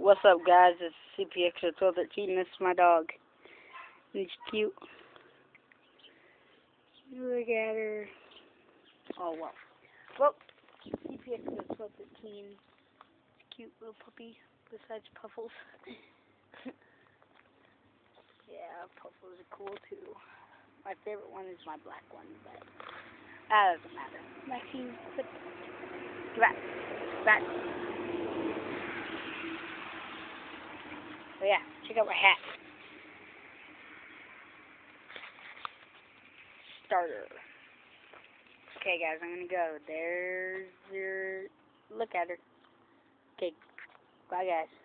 What's up, guys? It's Xr1213's. This is my dog. He's cute. Look at her. Oh, well. Well, Xr1213's cute little puppy besides Puffles. Yeah, Puffles are cool, too. My favorite one is my black one, but that doesn't matter. Maxine, get back. Back. So yeah, check out my hat. Starter. Okay, guys, I'm gonna go. There's your... Look at her. Okay, bye, guys.